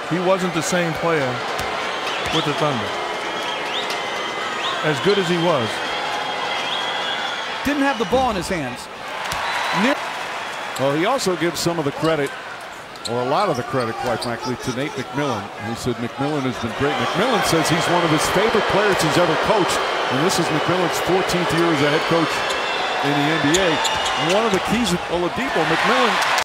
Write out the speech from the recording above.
he wasn't the same player with the Thunder. As good as he was. Didn't have the ball in his hands. Well, he also gives some of the credit, or a lot of the credit, quite frankly, to Nate McMillan. He said McMillan has been great. McMillan says he's one of his favorite players he's ever coached, and this is McMillan's 14th year as a head coach in the NBA. One of the keys of Oladipo, McMillan